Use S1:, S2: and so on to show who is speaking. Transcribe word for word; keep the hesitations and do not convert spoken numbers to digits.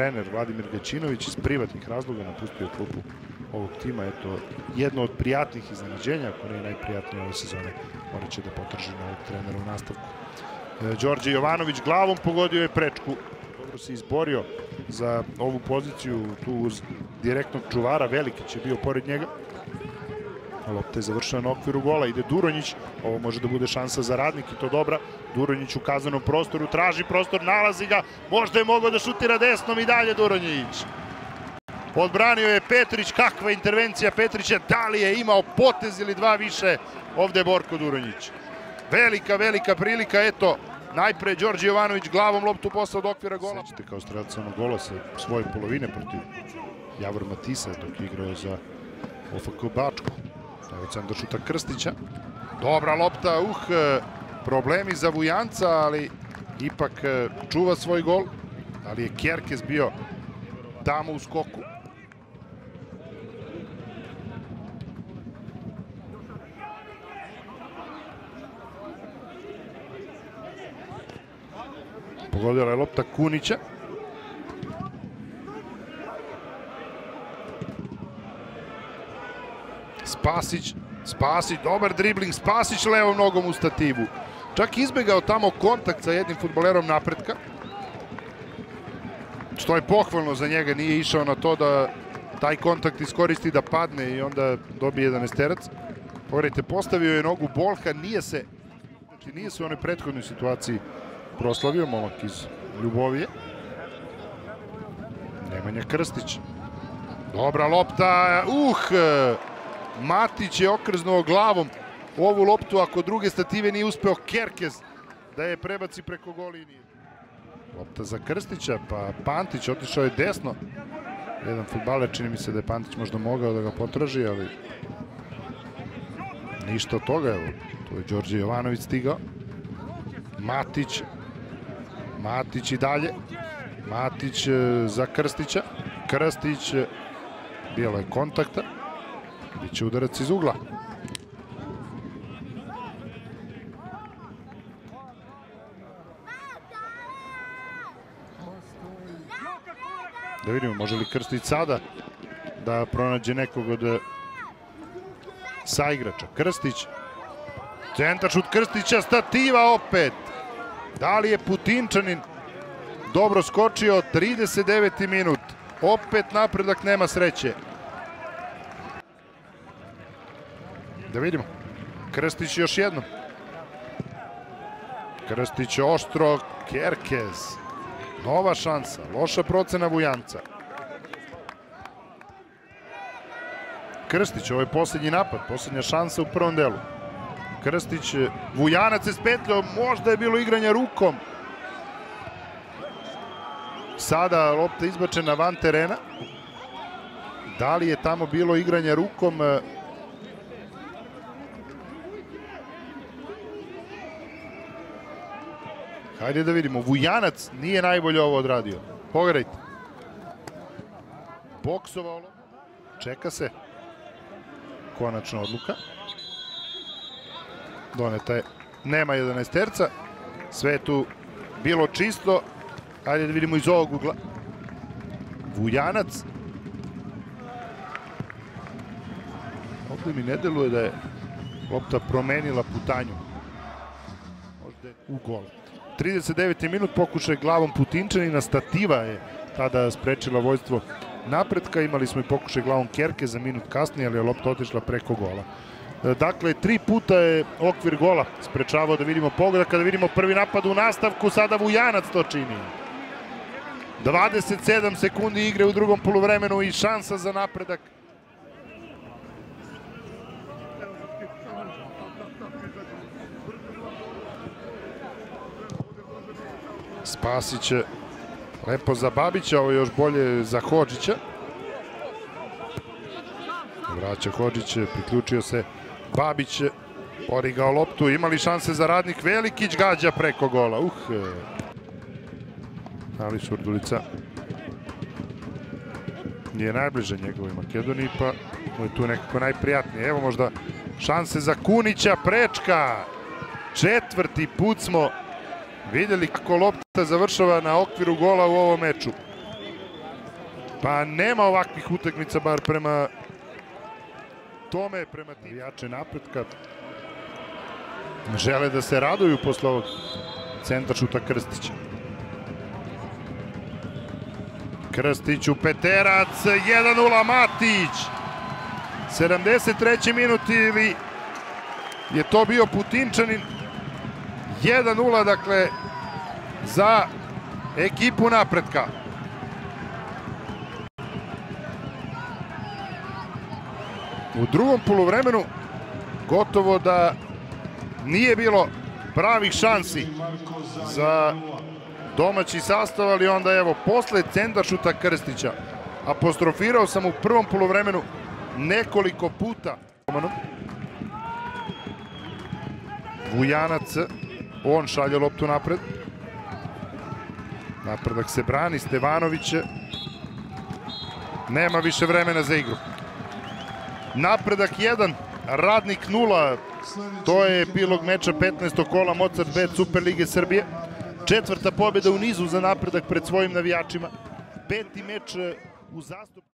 S1: trener Vladimir Gaćinović iz privatnih razloga napustio klubu ovog tima. Eto, jedno od prijatnih iznenađenja, ako ne najprijatnije ove sezone, morat će da potraži novog trenera u nastavku. Đorđe Jovanović glavom pogodio je prečku. Dobro se izborio za ovu poziciju tu uz direktnog čuvara. Velikić je bio pored njega. Lopta je završena na okviru gola. Ide Duronjić. Ovo može da bude šansa za Radnik i to dobra. Duronjić u kazanom prostoru. Traži prostor, nalazi ga. Možda je mogao da šutira desnom i dalje Duronjić. Odbranio je Petrić. Kakva intervencija Petrića. Da li je imao potez ili dva više? Ovde je Borko Duronjić. Velika, velika prilika. Eto, najpre Đorđe Jovanović glavom loptu posle od okvira gola. Sećate kao strelac onog gola sa svoje polovine protiv Javor Matisa dok je igrao za O F K Bačku. Evo centar šuta Krstića. Dobra lopta, uh, problemi za Vujanca, ali ipak čuva svoj gol. Ali je Kerkez bio tamo u skoku. Pogodila je lopta Kunića. Spasić, Spasić, dobar dribling, Spasić levom nogom u stativu. Čak izbegao tamo kontakt sa jednim fudbalerom Napretka. Što je pohvalno za njega, nije išao na to da taj kontakt iskoristi da padne i onda dobije jedanaesterac. Pogledajte, postavio je nogu Bolha, nije se, znači nije se u onoj prethodnoj situaciji proslavio, momak iz Ljubovije. Nemanja Krstić. Dobra lopta, uh! Matić je okrznuo glavom ovu loptu, ako druge stative nije uspeo Kerkez da je prebaci preko gol linije. Lopta za Krstića, pa Pantić otišao je desno. Jedan fudbaler, čini mi se da je Pantić možda mogao da ga potraži, ali ništa od toga. Evo, tu je Đorđe Jovanović stigao. Matić. Matić i dalje. Matić za Krstića. Krstić, bilo je kontakta. Biće udarac iz ugla. Da vidimo, može li Krstić sada da pronađe nekog od saigrača. Krstić. Centar šut Krstića, stativa opet. Da li je Putinčanin dobro skočio? trideset deveti minut. Opet napredak, nema sreće. Da vidimo. Krstić još jednom. Krstić oštro. Kerkez. Nova šansa. Loša procena Vujanca. Krstić, ovo je posljednji napad. Posljednja šansa u prvom delu. Krstić, Vujanac je spetljao. Možda je bilo igranja rukom. Sada lopta izbačena van terena. Da li je tamo bilo igranja rukom? Hajde da vidimo. Vujanac nije najbolje ovo odradio. Pogledajte. Boksovalo. Čeka se. Konačna odluka. Doneta je. Nema jedanaesterca. Sve je tu bilo čisto. Hajde da vidimo iz ovog ugla. Vujanac. Ovdje mi ne deluje da je lopta promenila putanju. Možda je u gol. trideset deveti minut, pokušaj glavom Putinčanina, stativa je tada sprečila vojstvo Napretka. Imali smo i pokušaj glavom Kerke za minut kasnije, ali je lopta otišla preko gola. Dakle, tri puta je okvir gola sprečavao, da vidimo pogodak. Kada vidimo prvi napad u nastavku, sada Vujanac to čini. dvadeset sedam sekundi igre u drugom poluvremenu i šansa za Napredak. Spasić lepo za Babića, ovo je još bolje za Hodžića. Vraća Hodžić, priključio se Babić, porigao loptu, imali šanse za Radnik, Velikić gađa preko gola. Uh, ali Šurdulica nije najbliže njegovoj Makedoniji, pa mu je tu nekako najprijatnije. Evo možda šanse za Kunića, prečka. Četvrti put smo vidjeli kako lopta završava na okviru gola u ovom meču. Pa nema ovakvih utakmica bar prema tome, prema tim jače napretka. Žele da se raduju posle ovog centar šuta Krstića. Krstić u peterac, jedan nula Matić. sedamdeset treći minut ili je to bio Putinčanin. jedan nula dakle za ekipu napretka. U drugom poluvremenu gotovo da nije bilo pravih šansi za domaći sastav, ali onda evo posle centar šuta Krstića apostrofirao sam u prvom poluvremenu nekoliko puta. Vujanac, on šalje loptu napred. Napredak se brani, Stevanović nema više vremena za igru. Napredak jedan, Radnik nula. To je epilog meča petnaestog kola Mozart Bet Superlige Srbije. Četvrta pobjeda u nizu za Napredak pred svojim navijačima. Peti meč u zastupu.